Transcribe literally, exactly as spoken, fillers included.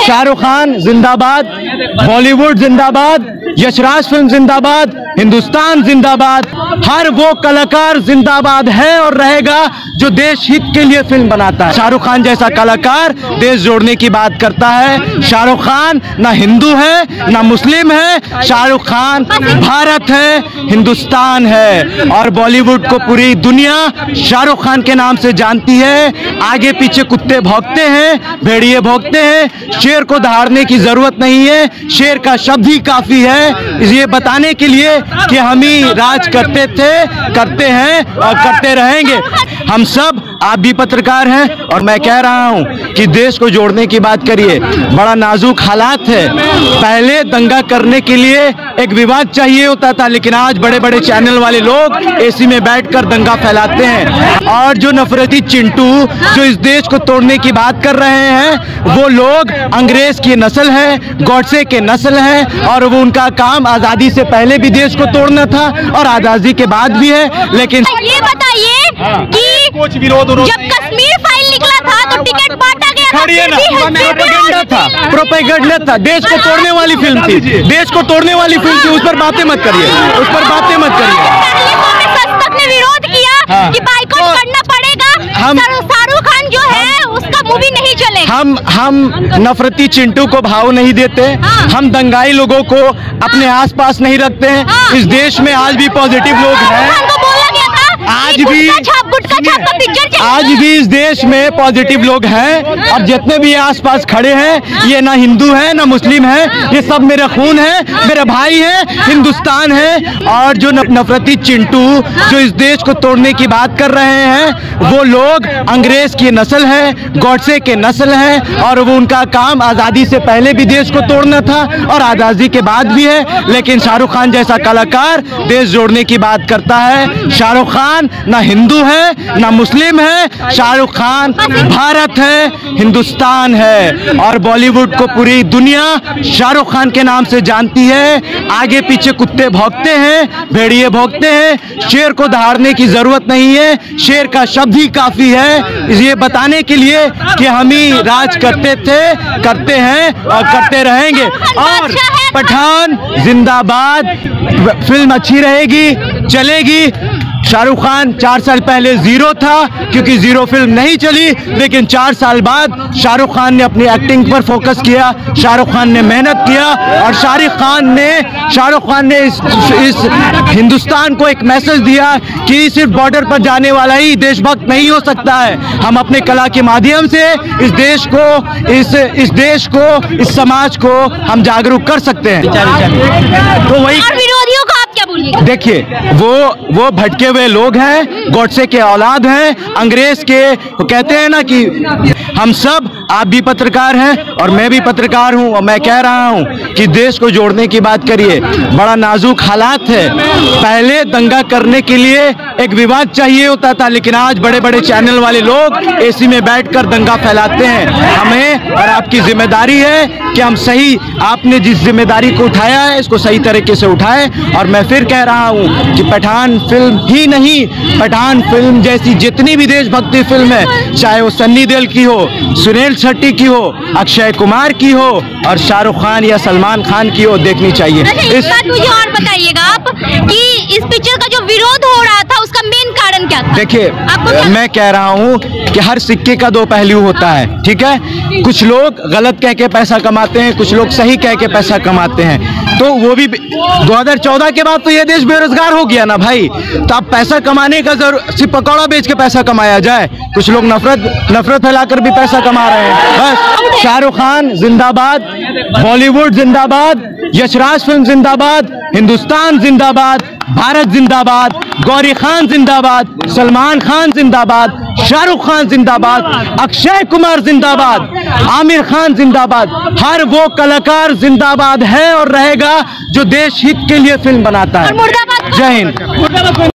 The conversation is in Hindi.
शाहरुख खान जिंदाबाद, बॉलीवुड जिंदाबाद, यशराज फिल्म जिंदाबाद, हिंदुस्तान जिंदाबाद। हर वो कलाकार जिंदाबाद है और रहेगा जो देश हित के लिए फिल्म बनाता है। शाहरुख खान जैसा कलाकार देश जोड़ने की बात करता है। शाहरुख खान ना हिंदू है ना मुस्लिम है, शाहरुख खान भारत है, हिंदुस्तान है। और बॉलीवुड को पूरी दुनिया शाहरुख खान के नाम से जानती है। आगे पीछे कुत्ते भौंकते हैं, भेड़िए भौंकते हैं, शेर को दहाड़ने की जरूरत नहीं है, शेर का शब्द ही काफी है ये बताने के लिए कि हम ही राज करते थे, करते हैं और करते रहेंगे। हम सब, आप भी पत्रकार हैं और मैं कह रहा हूं कि देश को जोड़ने की बात करिए। बड़ा नाजुक हालात है। पहले दंगा करने के लिए एक विवाद चाहिए होता था, लेकिन आज बड़े बड़े चैनल वाले लोग एसी में बैठकर दंगा फैलाते हैं। और जो नफरती चिंटू जो इस देश को तोड़ने की बात कर रहे हैं, वो लोग अंग्रेज की नस्ल है, गॉडसे के नस्ल है, और वो उनका काम आजादी से पहले भी देश को तोड़ना था और आजादी के बाद भी है। लेकिन ये बताइए कि कुछ विरोध जब कश्मीर फाइल निकला था तो टिकट बांटा गया था, प्रोपेगेंडा था, प्रोपेगेंडा था, देश को तोड़ने वाली फिल्म थी, देश को तोड़ने वाली फिल्म थी। उस पर बातें मत करिए, उस पर बातें मत करिए। सस्तक ने विरोध किया हाँ। कि बाइकॉट करना पड़ेगा, हम शाहरुख खान जो है उसका मूवी नहीं चलेगा। हम हम नफरती चिंटू को भाव नहीं देते, हाँ। हम दंगाई लोगों को अपने आसपास नहीं रखते हैं। हाँ। इस देश में आज भी पॉजिटिव लोग हैं, आज भी आज भी इस देश में पॉजिटिव लोग हैं। और जितने भी आसपास खड़े हैं, ये ना हिंदू है ना मुस्लिम है, ये सब मेरा खून है, मेरा भाई है, हिंदुस्तान है। और जो नफरती चिंटू जो इस देश को तोड़ने की बात कर रहे हैं, वो लोग अंग्रेज की नस्ल है, गॉडसे के नस्ल है, और वो उनका काम आजादी से पहले भी देश को तोड़ना था और आजादी के बाद भी है। लेकिन शाहरुख खान जैसा कलाकार देश जोड़ने की बात करता है। शाहरुख खान ना हिंदू है ना मुस्लिम है, शाहरुख खान भारत है, हिंदुस्तान है। और बॉलीवुड को पूरी दुनिया शाहरुख खान के नाम से जानती है। आगे पीछे कुत्ते भौंकते हैं, भेड़िए भौंकते हैं, शेर को दहाड़ने की जरूरत नहीं है, शेर का शब्द ही काफी है ये बताने के लिए कि हम ही राज करते थे, करते हैं और करते रहेंगे। और पठान जिंदाबाद, फिल्म अच्छी रहेगी, चलेगी। शाहरुख खान चार साल पहले जीरो था क्योंकि जीरो फिल्म नहीं चली, लेकिन चार साल बाद शाहरुख खान ने अपनी एक्टिंग पर फोकस किया, शाहरुख खान ने मेहनत किया और शाहरुख खान ने शाहरुख खान ने इस, इस हिंदुस्तान को एक मैसेज दिया कि सिर्फ बॉर्डर पर जाने वाला ही देशभक्त नहीं हो सकता है। हम अपने कला के माध्यम से इस देश को इस इस देश को इस समाज को हम जागरूक कर सकते हैं। तो वही विरोधियों को आप क्या बोलिए? देखिए, वो वो भटके हुए लोग हैं, गॉडसे के औलाद हैं, अंग्रेज के। वो कहते हैं ना कि हम सब, आप भी पत्रकार हैं और मैं भी पत्रकार हूं, और मैं कह रहा हूं कि देश को जोड़ने की बात करिए। बड़ा नाजुक हालात है। पहले दंगा करने के लिए एक विवाद चाहिए होता था, लेकिन आज बड़े बड़े चैनल वाले लोग एसी में बैठकर दंगा फैलाते हैं। हमें और आपकी जिम्मेदारी है कि हम सही, आपने जिस जिम्मेदारी को उठाया है इसको सही तरीके से उठाएं। और मैं फिर कह रहा हूं कि पठान फिल्म ही नहीं, पठान फिल्म जैसी जितनी भी देशभक्ति फिल्म है, चाहे वो सन्नी देओल की हो, सुनील शेट्टी की हो, अक्षय कुमार की हो और शाहरुख खान या सलमान खान की हो, देखनी चाहिए। इस बात मुझे और बताइएगा आप कि इस पिक्चर का जो विरोध हो रहा था उसका मेन कारण क्या था? देखिए, मैं कह रहा हूं कि हर सिक्के का दो पहलू होता है, ठीक है। कुछ लोग गलत कह के पैसा कमाते हैं, कुछ लोग सही कह के पैसा कमाते हैं। तो वो भी दो हज़ार चौदह के बाद तो ये देश बेरोजगार हो गया ना भाई। तो अब पैसा कमाने का जरूर सिर्फ पकौड़ा बेच के पैसा कमाया जाए? कुछ लोग नफरत नफरत फैलाकर भी पैसा कमा रहे हैं। बस शाहरुख खान जिंदाबाद, बॉलीवुड जिंदाबाद, यशराज फिल्म जिंदाबाद, हिंदुस्तान जिंदाबाद, भारत जिंदाबाद, गौरी खान जिंदाबाद, सलमान खान जिंदाबाद, शाहरुख खान जिंदाबाद, अक्षय कुमार जिंदाबाद, आमिर खान जिंदाबाद। हर वो कलाकार जिंदाबाद है और रहेगा जो देश हित के लिए फिल्म बनाता है। मुर्दाबाद। जय हिंद।